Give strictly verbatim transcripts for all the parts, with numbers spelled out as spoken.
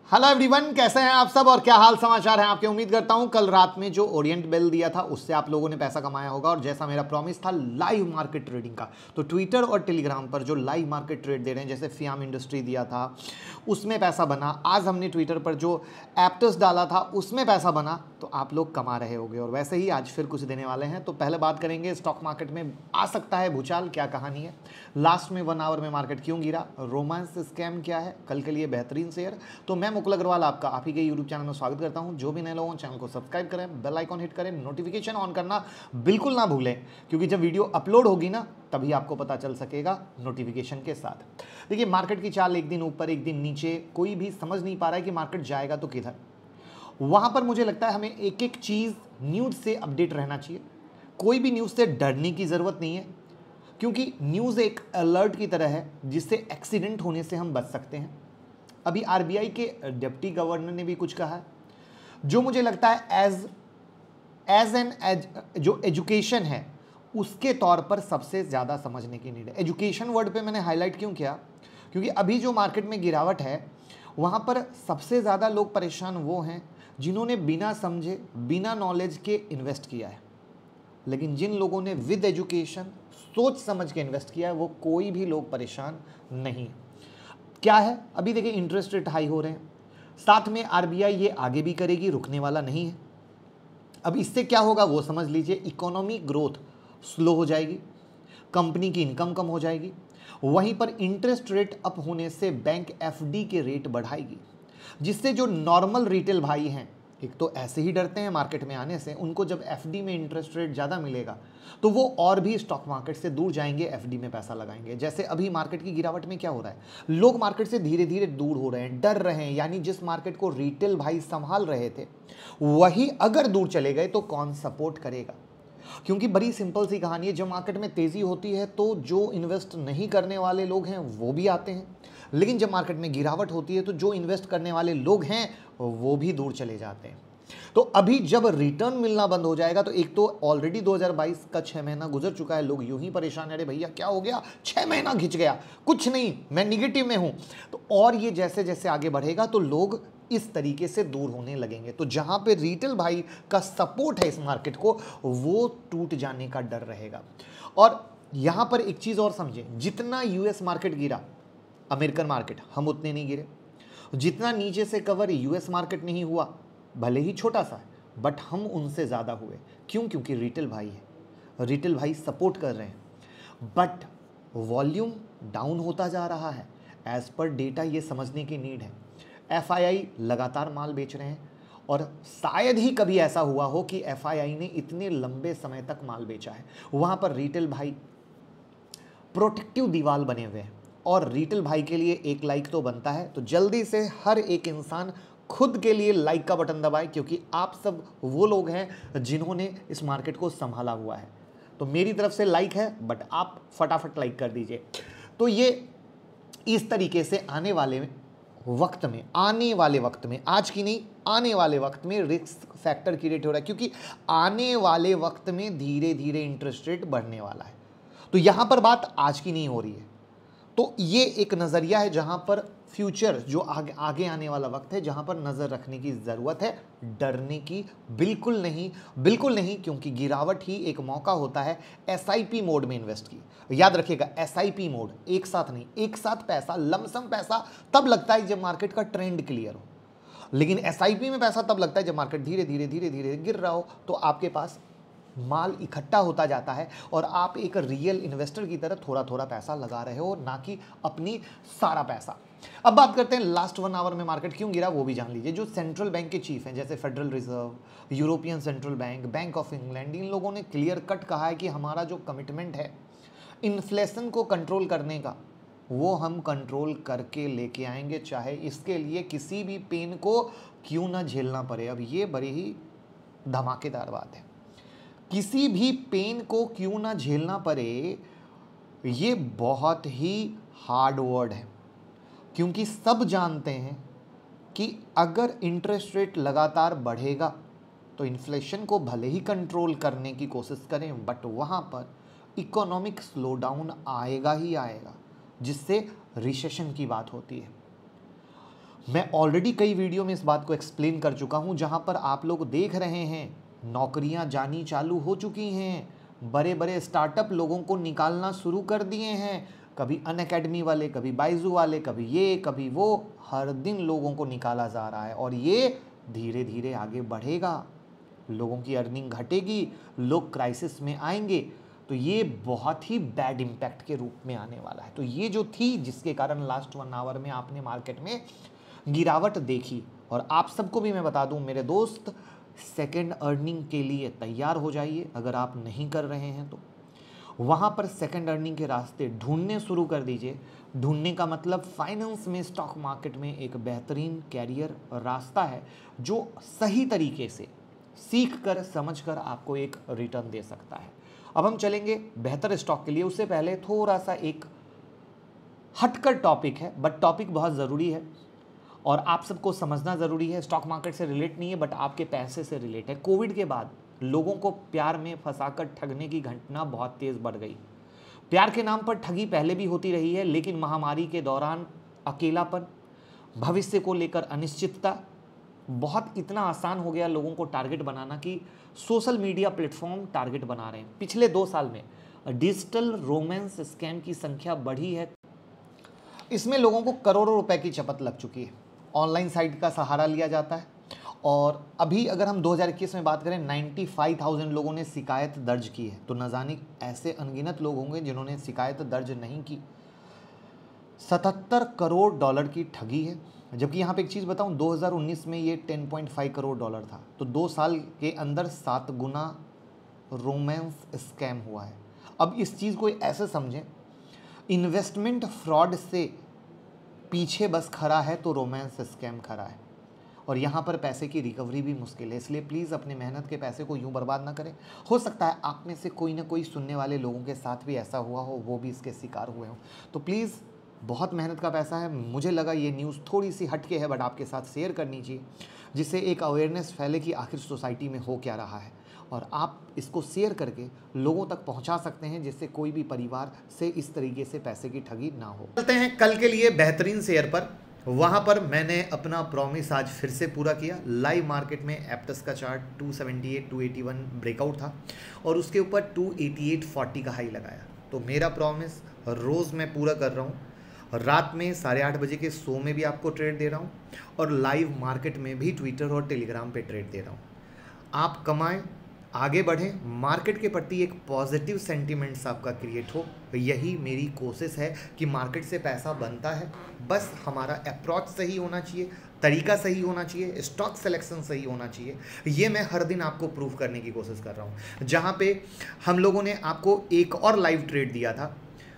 Hello everyone, कैसे हैं आप सब और क्या हाल समाचार हैं आपके। उम्मीद करता हूं कल रात में जो ओरिएंट बेल दिया था उससे आप लोगों ने पैसा कमाया होगा। और जैसा मेरा प्रॉमिस था लाइव मार्केट ट्रेडिंग का, तो ट्विटर और टेलीग्राम पर जो लाइव मार्केट ट्रेड दे रहे हैं, जैसे फियाम इंडस्ट्री दिया था उसमें पैसा बना, आज हमने ट्विटर पर जो एप्टस डाला था उसमें पैसा बना, तो आप लोग कमा रहे होंगे। और वैसे ही आज फिर कुछ देने वाले हैं। तो पहले बात करेंगे स्टॉक मार्केट में आ सकता है भूचाल, क्या कहानी है, लास्ट में वन आवर में मार्केट क्यों गिरा, रोमांस स्कैम क्या है, कल के लिए बेहतरीन शेयर। तो मैं मुकुल अग्रवाल आपका आप ही के यूट्यूब चैनल में स्वागत करता हूं। जो भी नए लोग चैनल को सब्सक्राइब करें, बेल आइकॉन हिट करें, नोटिफिकेशन ऑन करना बिल्कुल ना भूलें, क्योंकि जब वीडियो अपलोड होगी ना तभी आपको पता चल सकेगा नोटिफिकेशन के साथ। देखिए, मार्केट की चाल एक दिन ऊपर एक दिन नीचे, कोई भी समझ नहीं पा रहा है कि मार्केट जाएगा तो किधर। वहां पर मुझे लगता है हमें एक एक चीज न्यूज से अपडेट रहना चाहिए। कोई भी न्यूज से डरने की जरूरत नहीं है, क्योंकि न्यूज एक अलर्ट की तरह है जिससे एक्सीडेंट होने से हम बच सकते हैं। अभी आरबीआई के डिप्टी गवर्नर ने भी कुछ कहा है जो मुझे लगता है एज एज एन एज जो एजुकेशन है उसके तौर पर सबसे ज़्यादा समझने की नीड है। एजुकेशन वर्ड पे मैंने हाईलाइट क्यों किया, क्योंकि अभी जो मार्केट में गिरावट है वहाँ पर सबसे ज़्यादा लोग परेशान वो हैं जिन्होंने बिना समझे बिना नॉलेज के इन्वेस्ट किया है। लेकिन जिन लोगों ने विद एजुकेशन सोच समझ के इन्वेस्ट किया है वो कोई भी लोग परेशान नहीं। क्या है, अभी देखिए इंटरेस्ट रेट हाई हो रहे हैं, साथ में आरबीआई ये आगे भी करेगी, रुकने वाला नहीं है। अब इससे क्या होगा वो समझ लीजिए, इकोनॉमी ग्रोथ स्लो हो जाएगी, कंपनी की इनकम कम हो जाएगी, वहीं पर इंटरेस्ट रेट अप होने से बैंक एफडी के रेट बढ़ाएगी, जिससे जो नॉर्मल रिटेल भाई हैं, एक तो ऐसे ही डरते हैं मार्केट में आने से, उनको जब एफडी में इंटरेस्ट रेट ज़्यादा मिलेगा तो वो और भी स्टॉक मार्केट से दूर जाएंगे, एफडी में पैसा लगाएंगे। जैसे अभी मार्केट की गिरावट में क्या हो रहा है, लोग मार्केट से धीरे धीरे दूर हो रहे हैं, डर रहे हैं। यानी जिस मार्केट को रिटेल भाई संभाल रहे थे वही अगर दूर चले गए तो कौन सपोर्ट करेगा। क्योंकि बड़ी सिंपल सी कहानी है, जब मार्केट में तेजी होती है तो जो इन्वेस्ट नहीं करने वाले लोग हैं वो भी आते हैं, लेकिन जब मार्केट में गिरावट होती है तो जो इन्वेस्ट करने वाले लोग हैं वो भी दूर चले जाते हैं। तो अभी जब रिटर्न मिलना बंद हो जाएगा तो एक तो ऑलरेडी दो हज़ार बाईस का छह महीना गुजर चुका है, लोग यूं ही परेशान है, अरे भैया क्या हो गया, छह महीना खिंच गया, कुछ नहीं मैं निगेटिव में हूं। तो और ये जैसे जैसे आगे बढ़ेगा तो लोग इस तरीके से दूर होने लगेंगे। तो जहां पे रिटेल भाई का सपोर्ट है इस मार्केट को, वो टूट जाने का डर रहेगा। और यहां पर एक चीज और समझे, जितना यूएस मार्केट गिरा अमेरिकन मार्केट, हम उतने नहीं गिरे। जितना नीचे से कवर यूएस मार्केट नहीं हुआ, भले ही छोटा सा है बट हम उनसे ज़्यादा हुए। क्यों? क्योंकि रिटेल भाई है, रिटेल भाई सपोर्ट कर रहे हैं। बट वॉल्यूम डाउन होता जा रहा है एज पर डेटा, ये समझने की नीड है। एफआईआई लगातार माल बेच रहे हैं और शायद ही कभी ऐसा हुआ हो कि एफआईआई ने इतने लंबे समय तक माल बेचा है। वहाँ पर रिटेल भाई प्रोटेक्टिव दीवार बने हुए हैं और रिटेल भाई के लिए एक लाइक तो बनता है। तो जल्दी से हर एक इंसान खुद के लिए लाइक का बटन दबाए, क्योंकि आप सब वो लोग हैं जिन्होंने इस मार्केट को संभाला हुआ है। तो मेरी तरफ से लाइक है, बट आप फटाफट लाइक कर दीजिए। तो ये इस तरीके से आने वाले वक्त में आने वाले वक्त में आज की नहीं आने वाले वक्त में रिस्क फैक्टर क्रिएट हो रहा है, क्योंकि आने वाले वक्त में धीरे धीरे इंटरेस्ट रेट बढ़ने वाला है। तो यहां पर बात आज की नहीं हो रही है। तो ये एक नज़रिया है जहां पर फ्यूचर जो आगे आगे आने वाला वक्त है, जहां पर नज़र रखने की ज़रूरत है, डरने की बिल्कुल नहीं, बिल्कुल नहीं। क्योंकि गिरावट ही एक मौका होता है एसआईपी मोड में इन्वेस्ट की। याद रखिएगा, एसआईपी मोड, एक साथ नहीं, एक साथ पैसा, लमसम पैसा तब लगता है जब मार्केट का ट्रेंड क्लियर हो, लेकिन एसआईपी में पैसा तब लगता है जब मार्केट धीरे धीरे धीरे धीरे गिर रहा हो। तो आपके पास माल इकट्ठा होता जाता है और आप एक रियल इन्वेस्टर की तरह थोड़ा थोड़ा पैसा लगा रहे हो, ना कि अपनी सारा पैसा। अब बात करते हैं लास्ट वन आवर में मार्केट क्यों गिरा, वो भी जान लीजिए। जो सेंट्रल बैंक के चीफ हैं जैसे Federal Reserve, European Central Bank, Bank of England, इन लोगों ने क्लियर कट कहा है कि हमारा जो कमिटमेंट है इन्फ्लेशन को कंट्रोल करने का, वो हम कंट्रोल करके लेके आएंगे, चाहे इसके लिए किसी भी पेन को क्यों ना झेलना पड़े। अब ये बड़ी ही धमाकेदार बात है, किसी भी पेन को क्यों ना झेलना पड़े, ये बहुत ही हार्ड वर्ड है। क्योंकि सब जानते हैं कि अगर इंटरेस्ट रेट लगातार बढ़ेगा तो इन्फ्लेशन को भले ही कंट्रोल करने की कोशिश करें, बट वहाँ पर इकोनॉमिक स्लोडाउन आएगा ही आएगा, जिससे रिसेशन की बात होती है। मैं ऑलरेडी कई वीडियो में इस बात को एक्सप्लेन कर चुका हूं, जहां पर आप लोग देख रहे हैं नौकरियां जानी चालू हो चुकी हैं, बड़े बड़े स्टार्टअप लोगों को निकालना शुरू कर दिए हैं, कभी अनअकैडमी वाले, कभी बाइजू वाले, कभी ये कभी वो, हर दिन लोगों को निकाला जा रहा है और ये धीरे धीरे आगे बढ़ेगा, लोगों की अर्निंग घटेगी, लोग क्राइसिस में आएंगे, तो ये बहुत ही बैड इम्पैक्ट के रूप में आने वाला है। तो ये जो थी जिसके कारण लास्ट वन आवर में आपने मार्केट में गिरावट देखी, और आप सबको भी मैं बता दूं मेरे दोस्त, सेकेंड अर्निंग के लिए तैयार हो जाइए। अगर आप नहीं कर रहे हैं तो वहाँ पर सेकेंड अर्निंग के रास्ते ढूंढने शुरू कर दीजिए। ढूंढने का मतलब फाइनेंस में, स्टॉक मार्केट में एक बेहतरीन कैरियर रास्ता है जो सही तरीके से सीख कर समझ कर आपको एक रिटर्न दे सकता है। अब हम चलेंगे बेहतर स्टॉक के लिए। उससे पहले थोड़ा सा एक हटकर टॉपिक है, बट टॉपिक बहुत ज़रूरी है और आप सबको समझना ज़रूरी है। स्टॉक मार्केट से रिलेट नहीं है बट आपके पैसे से रिलेट है। कोविड के बाद लोगों को प्यार में फंसाकर ठगने की घटना बहुत तेज़ बढ़ गई। प्यार के नाम पर ठगी पहले भी होती रही है, लेकिन महामारी के दौरान अकेलापन, भविष्य को लेकर अनिश्चितता, बहुत इतना आसान हो गया लोगों को टारगेट बनाना कि सोशल मीडिया प्लेटफॉर्म टारगेट बना रहे हैं। पिछले दो साल में डिजिटल रोमांस स्कैम की संख्या बढ़ी है। इसमें लोगों को करोड़ों रुपए की चपत लग चुकी है। ऑनलाइन साइट का सहारा लिया जाता है और अभी अगर हम दो हज़ार इक्कीस में बात करें, पचानवे हज़ार लोगों ने शिकायत दर्ज की है। तो न जाने ऐसे अनगिनत लोग होंगे जिन्होंने शिकायत दर्ज नहीं की। सतहत्तर करोड़ डॉलर की ठगी है। जबकि यहाँ पे एक चीज़ बताऊँ, दो हज़ार उन्नीस में ये दस पॉइंट पाँच करोड़ डॉलर था। तो दो साल के अंदर सात गुना रोमांस स्कैम हुआ है। अब इस चीज़ को ऐसे समझें, इन्वेस्टमेंट फ्रॉड से पीछे बस खड़ा है तो रोमांस स्कैम खड़ा है और यहाँ पर पैसे की रिकवरी भी मुश्किल है। इसलिए प्लीज़ अपने मेहनत के पैसे को यूँ बर्बाद ना करें। हो सकता है आप में से कोई ना कोई सुनने वाले लोगों के साथ भी ऐसा हुआ हो, वो भी इसके शिकार हुए हों। तो प्लीज़, बहुत मेहनत का पैसा है। मुझे लगा ये न्यूज़ थोड़ी सी हटके है बट आपके साथ शेयर करनी चाहिए, जिससे एक अवेयरनेस फैले कि आखिर सोसाइटी में हो क्या रहा है, और आप इसको शेयर करके लोगों तक पहुंचा सकते हैं, जिससे कोई भी परिवार से इस तरीके से पैसे की ठगी ना हो। चलते हैं कल के लिए बेहतरीन शेयर पर। वहाँ पर मैंने अपना प्रॉमिस आज फिर से पूरा किया। लाइव मार्केट में एप्टस का चार्ट दो सौ अठहत्तर, दो सौ इक्यासी ब्रेकआउट था और उसके ऊपर दो सौ अट्ठासी चालीस का हाई लगाया। तो मेरा प्रॉमिस रोज़ मैं पूरा कर रहा हूँ। रात में साढ़े आठ बजे के शो में भी आपको ट्रेड दे रहा हूँ और लाइव मार्केट में भी ट्विटर और टेलीग्राम पे ट्रेड दे रहा हूँ। आप कमाएं, आगे बढ़ें, मार्केट के प्रति एक पॉजिटिव सेंटिमेंट्स आपका क्रिएट हो। यही मेरी कोशिश है कि मार्केट से पैसा बनता है, बस हमारा अप्रोच सही होना चाहिए, तरीका सही होना चाहिए, स्टॉक सिलेक्शन सही होना चाहिए। ये मैं हर दिन आपको प्रूव करने की कोशिश कर रहा हूँ। जहाँ पे हम लोगों ने आपको एक और लाइव ट्रेड दिया था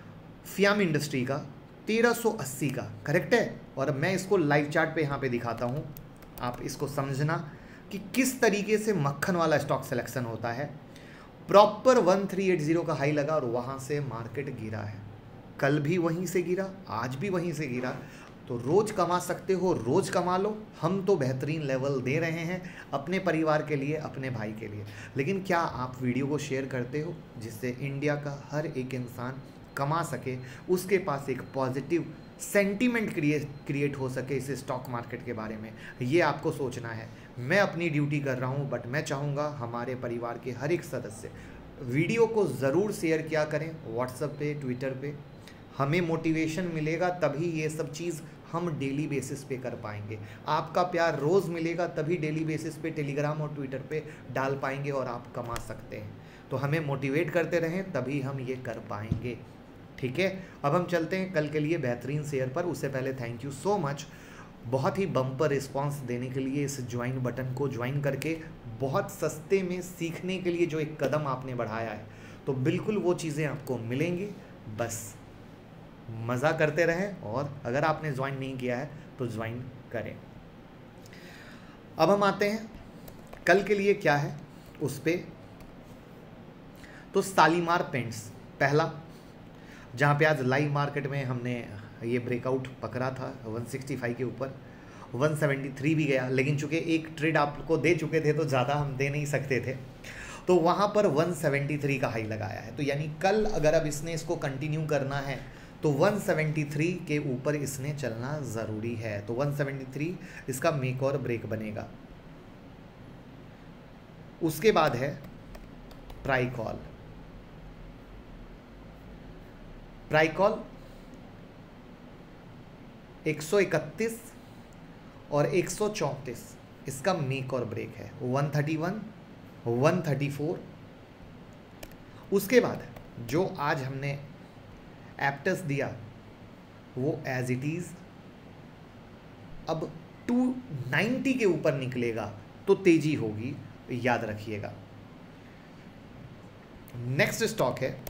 फियाम इंडस्ट्री का तेरह सौ अस्सी का, करेक्ट है, और मैं इसको लाइव चार्ट पे यहाँ पे दिखाता हूँ। आप इसको समझना कि किस तरीके से मक्खन वाला स्टॉक सिलेक्शन होता है। प्रॉपर तेरह सौ अस्सी का हाई लगा और वहाँ से मार्केट गिरा है। कल भी वहीं से गिरा, आज भी वहीं से गिरा। तो रोज़ कमा सकते हो, रोज़ कमा लो। हम तो बेहतरीन लेवल दे रहे हैं अपने परिवार के लिए, अपने भाई के लिए। लेकिन क्या आप वीडियो को शेयर करते हो जिससे इंडिया का हर एक इंसान कमा सके, उसके पास एक पॉजिटिव सेंटीमेंट क्रिएट क्रिएट हो सके इस स्टॉक मार्केट के बारे में? ये आपको सोचना है। मैं अपनी ड्यूटी कर रहा हूँ, बट मैं चाहूँगा हमारे परिवार के हर एक सदस्य वीडियो को ज़रूर शेयर किया करें व्हाट्सएप पे, ट्विटर पे। हमें मोटिवेशन मिलेगा तभी ये सब चीज़ हम डेली बेसिस पे कर पाएंगे। आपका प्यार रोज़ मिलेगा तभी डेली बेसिस पे टेलीग्राम और ट्विटर पे डाल पाएंगे और आप कमा सकते हैं। तो हमें मोटिवेट करते रहें तभी हम ये कर पाएंगे, ठीक है। अब हम चलते हैं कल के लिए बेहतरीन शेयर पर। उससे पहले थैंक यू सो मच बहुत ही बम्पर रिस्पांस देने के लिए। इस ज्वाइन बटन को ज्वाइन करके बहुत सस्ते में सीखने के लिए जो एक कदम आपने बढ़ाया है, तो बिल्कुल वो चीज़ें आपको मिलेंगी। बस मज़ा करते रहें, और अगर आपने ज्वाइन नहीं किया है तो ज्वाइन करें। अब हम आते हैं कल के लिए क्या है उस पर। तो शालीमार पेंट्स पहला, जहाँ पे आज लाइव मार्केट में हमने ये ब्रेकआउट पकड़ा था एक सौ पैंसठ के ऊपर, एक सौ तिहत्तर भी गया, लेकिन चूंकि एक ट्रेड आपको दे चुके थे तो ज़्यादा हम दे नहीं सकते थे, तो वहाँ पर एक सौ तिहत्तर का हाई लगाया है। तो यानी कल अगर अब इसने इसको कंटिन्यू करना है तो एक सौ तिहत्तर के ऊपर इसने चलना ज़रूरी है। तो एक सौ तिहत्तर इसका मेक और ब्रेक बनेगा। उसके बाद है प्राई कॉल। प्राई कॉल एक सौ इकतीस और एक सौ चौंतीस इसका मेक और ब्रेक है। एक सौ इकतीस, एक सौ चौंतीस। उसके बाद जो आज हमने एप्टस दिया वो एज इट इज अब दो सौ नब्बे के ऊपर निकलेगा तो तेजी होगी, याद रखिएगा। नेक्स्ट स्टॉक है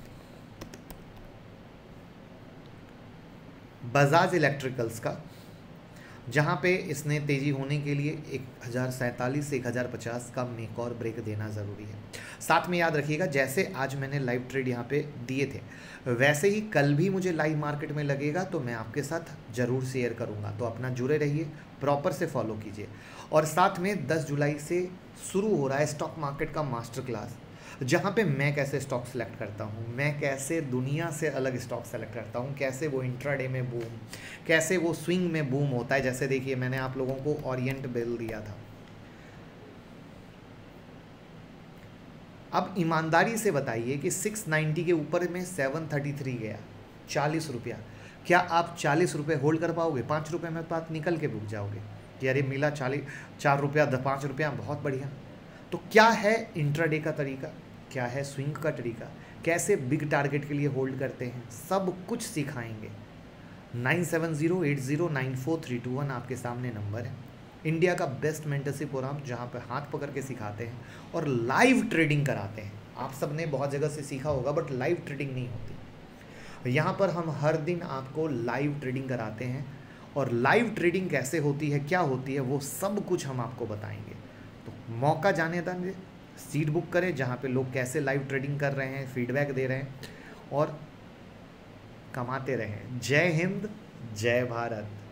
बजाज इलेक्ट्रिकल्स का, जहां पे इसने तेजी होने के लिए एक हज़ार सैंतालीस से एक हज़ार पचास का मेक और ब्रेक देना ज़रूरी है। साथ में याद रखिएगा, जैसे आज मैंने लाइव ट्रेड यहाँ पे दिए थे वैसे ही कल भी मुझे लाइव मार्केट में लगेगा तो मैं आपके साथ ज़रूर शेयर करूँगा। तो अपना जुड़े रहिए, प्रॉपर से फॉलो कीजिए। और साथ में दस जुलाई से शुरू हो रहा है स्टॉक मार्केट का मास्टर क्लास, जहाँ पे मैं कैसे स्टॉक सेलेक्ट करता हूँ, मैं कैसे दुनिया से अलग स्टॉक सेलेक्ट करता हूँ, कैसे वो इंट्राडे में बूम, कैसे वो स्विंग में बूम होता है। जैसे देखिए मैंने आप लोगों को ओरिएंट बेल दिया था। अब ईमानदारी से बताइए कि छह सौ नब्बे के ऊपर में सात सौ तैंतीस गया, चालीस रुपया, क्या आप चालीस रुपये होल्ड कर पाओगे? पाँच रुपये में बात निकल के रुक जाओगे कि अरे मिला चालीस, चार रुपया पाँच रुपया, बहुत बढ़िया। तो क्या है इंट्राडे का तरीका, क्या है स्विंग का तरीका, कैसे बिग टारगेट के लिए होल्ड करते हैं, सब कुछ सिखाएंगे। Nine seven zero eight zero nine four three two one आपके सामने नंबर है। इंडिया का बेस्ट मेंटरशिप प्रोग्राम जहाँ पर हाथ पकड़ के सिखाते हैं और लाइव ट्रेडिंग कराते हैं। आप सब ने बहुत जगह से सीखा होगा बट लाइव ट्रेडिंग नहीं होती। यहाँ पर हम हर दिन आपको लाइव ट्रेडिंग कराते हैं और लाइव ट्रेडिंग कैसे होती है, क्या होती है, वो सब कुछ हम आपको बताएंगे। तो मौका जाने देंगे, सीट बुक करें जहाँ पे लोग कैसे लाइव ट्रेडिंग कर रहे हैं, फीडबैक दे रहे हैं और कमाते रहें। जय हिंद, जय भारत।